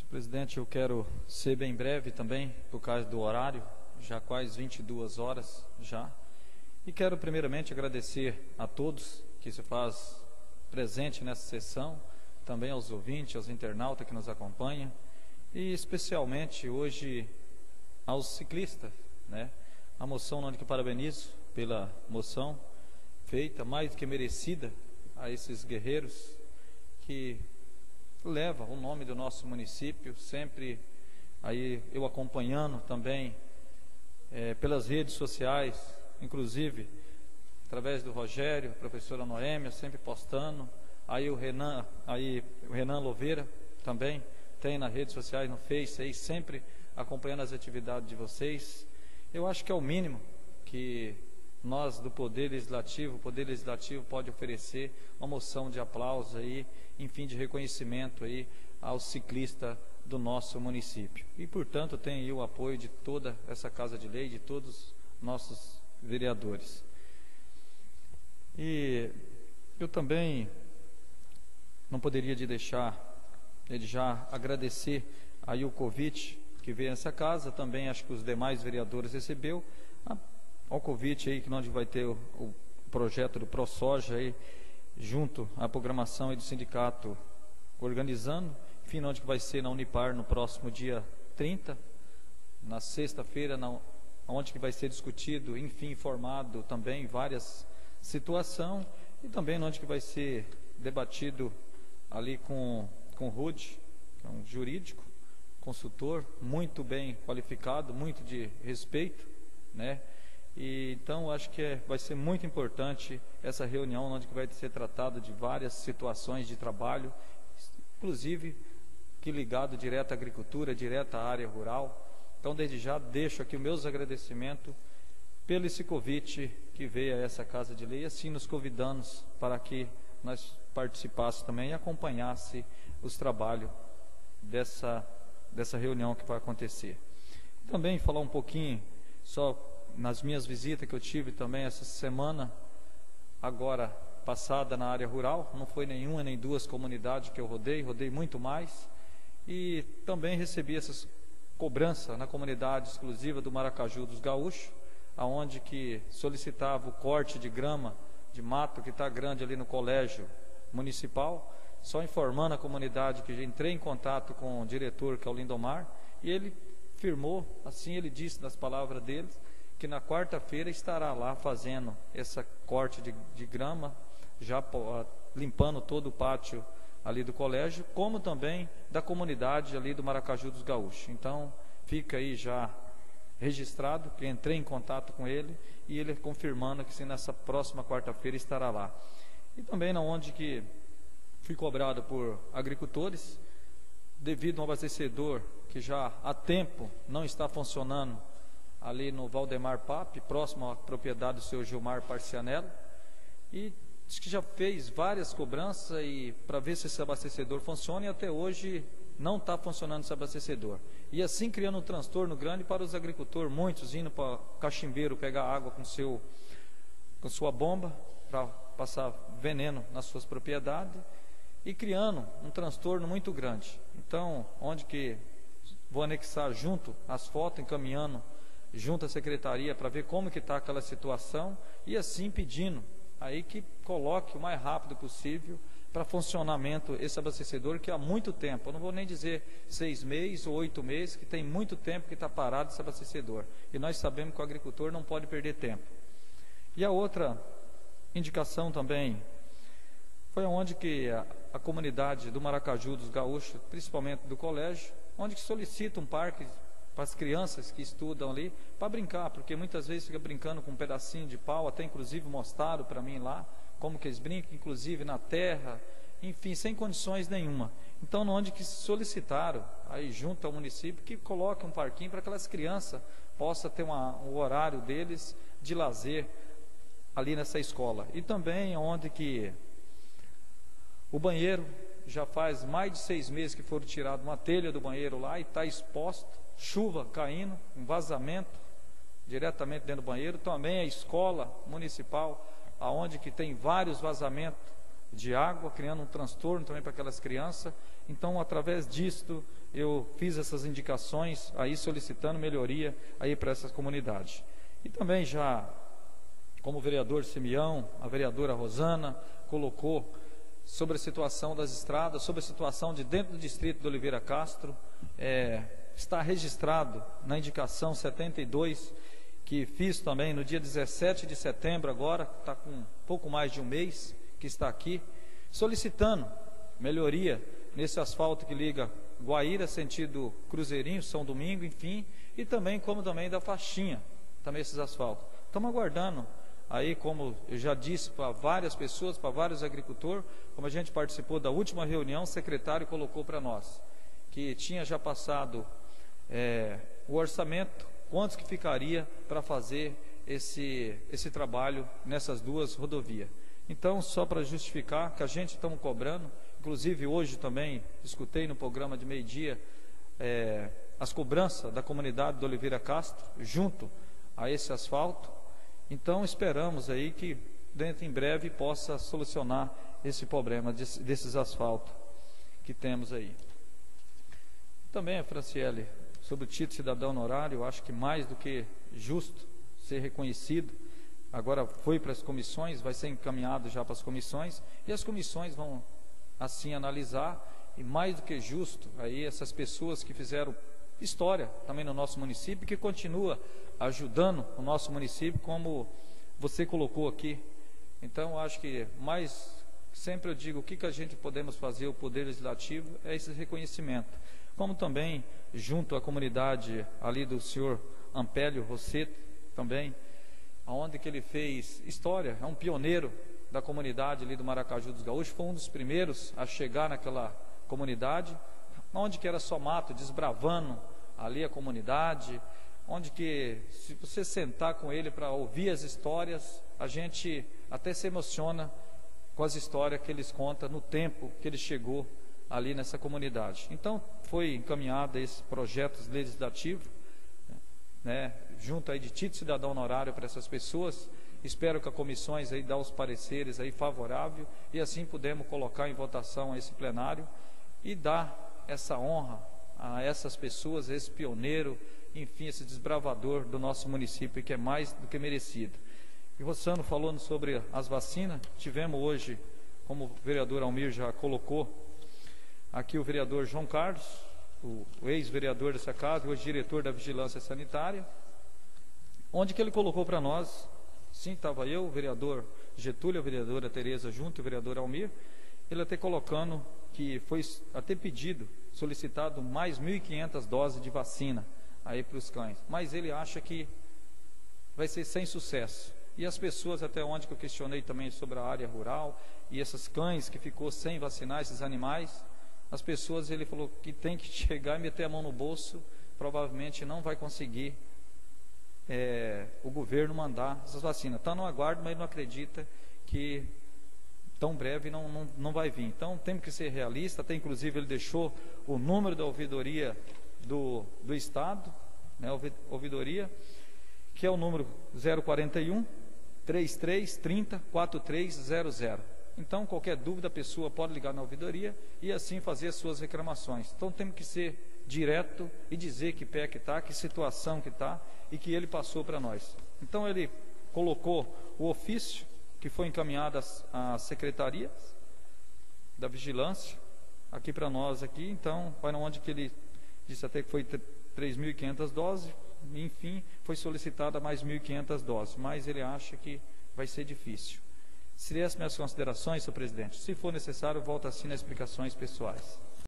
Presidente, eu quero ser bem breve também, por causa do horário, já quase 22 horas já. E quero primeiramente agradecer a todos que se faz presente nessa sessão, também aos ouvintes, aos internautas que nos acompanham, e especialmente hoje aos ciclistas, né? A moção, onde que parabenizo pela moção feita, mais do que merecida, a esses guerreiros que leva o nome do nosso município, sempre aí eu acompanhando também pelas redes sociais, inclusive através do Rogério, a professora Noêmia, sempre postando, aí o Renan Louveira também tem nas redes sociais, no Face, aí sempre acompanhando as atividades de vocês. Eu acho que é o mínimo que nós do Poder Legislativo, o Poder Legislativo pode oferecer uma moção de aplauso aí, enfim, de reconhecimento aí ao ciclista do nosso município. E, portanto, tem aí o apoio de toda essa Casa de Lei, de todos os nossos vereadores. E eu também não poderia deixar de já agradecer aí o convite que veio a essa casa, também acho que os demais vereadores recebeu, ao convite aí que nós vai ter o projeto do ProSoja aí, junto à programação aí do sindicato organizando, enfim, onde que vai ser na Unipar no próximo dia 30, na sexta-feira, onde que vai ser discutido, enfim, informado também várias situações, e também onde que vai ser debatido ali com o Rude, que é um jurídico, consultor, muito bem qualificado, muito de respeito, né? E então acho que vai ser muito importante essa reunião, onde vai ser tratado de várias situações de trabalho, inclusive que ligado direto à agricultura, direto à área rural. Então desde já deixo aqui os meus agradecimentos pelo esse convite que veio a essa Casa de Lei, assim nos convidamos para que nós participássemos também e acompanhasse os trabalhos dessa reunião que vai acontecer. Também falar um pouquinho só nas minhas visitas que eu tive também essa semana, agora passada na área rural, não foi nenhuma nem duas comunidades que eu rodei muito mais, e também recebi essas cobranças na comunidade exclusiva do Maracaju dos Gaúchos, aonde que solicitava o corte de grama, de mato que está grande ali no colégio municipal, só informando a comunidade que entrei em contato com o diretor, que é o Lindomar, e ele firmou, assim ele disse nas palavras dele, que na quarta-feira estará lá fazendo essa corte de grama, já limpando todo o pátio ali do colégio, como também da comunidade ali do Maracaju dos Gaúchos. Então fica aí já registrado que entrei em contato com ele e ele confirmando que sim, nessa próxima quarta-feira estará lá. E também onde que fui cobrado por agricultores devido a um abastecedor que já há tempo não está funcionando ali no Valdemar Pape, próximo à propriedade do seu Gilmar Parcianello, e diz que já fez várias cobranças e para ver se esse abastecedor funciona, e até hoje não está funcionando esse abastecedor. E assim criando um transtorno grande para os agricultores, muitos indo para Cachimbeiro pegar água com sua bomba para passar veneno nas suas propriedades, e criando um transtorno muito grande. Então, onde que vou anexar junto as fotos, encaminhando junto à secretaria para ver como que está aquela situação, e assim pedindo aí que coloque o mais rápido possível para funcionamento esse abastecedor, que há muito tempo, eu não vou nem dizer 6 meses ou 8 meses, que tem muito tempo que está parado esse abastecedor, e nós sabemos que o agricultor não pode perder tempo. E a outra indicação também foi onde que a comunidade do Maracaju dos Gaúchos, principalmente do colégio, onde que solicita um parque para as crianças que estudam ali, para brincar, porque muitas vezes fica brincando com um pedacinho de pau, até inclusive mostraram para mim lá, como que eles brincam, inclusive na terra, enfim, sem condições nenhuma. Então, onde que solicitaram, aí junto ao município, que coloque um parquinho para aquelas crianças possam ter um horário deles de lazer ali nessa escola. E também onde que o banheiro, já faz mais de 6 meses que foram tirados uma telha do banheiro lá e está exposto, chuva caindo, um vazamento diretamente dentro do banheiro. Também a escola municipal, aonde que tem vários vazamentos de água, criando um transtorno também para aquelas crianças. Então, através disto, eu fiz essas indicações aí solicitando melhoria aí para essas comunidades. E também já, como o vereador Simeão, a vereadora Rosana colocou sobre a situação das estradas, sobre a situação de dentro do distrito de Oliveira Castro, está registrado na indicação 72, que fiz também no dia 17 de setembro agora, está com um pouco mais de um mês que está aqui, solicitando melhoria nesse asfalto que liga Guaíra, sentido Cruzeirinho, São Domingo, enfim, e também como também da faixinha, também esses asfaltos. Estamos aguardando aí, como eu já disse para várias pessoas, para vários agricultores, como a gente participou da última reunião, o secretário colocou para nós, que tinha já passado o orçamento, quantos que ficaria para fazer esse trabalho nessas duas rodovias. Então, só para justificar que a gente estamos cobrando, inclusive hoje também escutei no programa de meio-dia as cobranças da comunidade de Oliveira Castro junto a esse asfalto. Então esperamos aí que dentro em breve possa solucionar esse problema desses asfaltos que temos aí. Também, Franciele, sobre o título cidadão honorário, eu acho que mais do que justo ser reconhecido. Agora foi para as comissões, vai ser encaminhado já para as comissões, e as comissões vão assim analisar, e mais do que justo, aí essas pessoas que fizeram história também no nosso município, que continua ajudando o nosso município, como você colocou aqui. Então, eu acho que mais, sempre eu digo, o que a gente podemos fazer, o Poder Legislativo, é esse reconhecimento. Como também, junto à comunidade ali do senhor Ampélio Rosseto, também, onde que ele fez história, é um pioneiro da comunidade ali do Maracaju dos Gaúchos, foi um dos primeiros a chegar naquela comunidade, onde que era só mato, desbravando ali a comunidade, onde que, se você sentar com ele para ouvir as histórias, a gente até se emociona com as histórias que eles contam no tempo que ele chegou ali nessa comunidade. Então, foi encaminhado esse projeto legislativo, né, junto aí de título cidadão honorário para essas pessoas. Espero que as comissões aí dê os pareceres aí favoráveis, e assim podemos colocar em votação esse plenário e dar essa honra a essas pessoas, a esse pioneiro, enfim, esse desbravador do nosso município, que é mais do que merecido. E o Rossano falando sobre as vacinas, tivemos hoje, como o vereador Almir já colocou, aqui o vereador João Carlos, o ex-vereador dessa casa, hoje diretor da Vigilância Sanitária, onde que ele colocou para nós, sim, estava eu, o vereador Getúlio, a vereadora Tereza junto, o vereador Almir, ele até colocando que foi até pedido, solicitado mais 1.500 doses de vacina aí para os cães, mas ele acha que vai ser sem sucesso. E as pessoas, até onde que eu questionei também sobre a área rural, e esses cães que ficou sem vacinar, esses animais, as pessoas, ele falou que tem que chegar e meter a mão no bolso, provavelmente não vai conseguir o governo mandar essas vacinas. Está no aguardo, mas ele não acredita que tão breve não vai vir. Então temos que ser realistas. Até inclusive ele deixou o número da ouvidoria do Estado, né, ouvidoria, que é o número 041 3330 4300. Então qualquer dúvida a pessoa pode ligar na ouvidoria e assim fazer as suas reclamações. Então temos que ser direto e dizer que pé que está, que situação que está e que ele passou para nós. Então ele colocou o ofício que foi encaminhado às secretarias da vigilância aqui para nós aqui. Então vai onde que ele disse até que foi 3.500 doses, enfim, foi solicitada mais 1.500 doses, mas ele acha que vai ser difícil. Seriam as minhas considerações, senhor presidente. Se for necessário, volto assim nas explicações pessoais.